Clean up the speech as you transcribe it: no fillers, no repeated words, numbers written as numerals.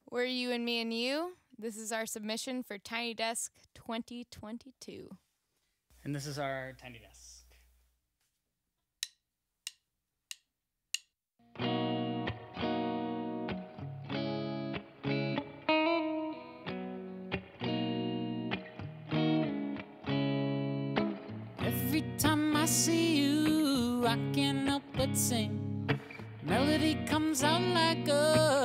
We're You and Me and You. This is our submission for Tiny Desk 2022. And this is our Tiny Desk. Every time I see you, I can't help but sing. Melody comes out like a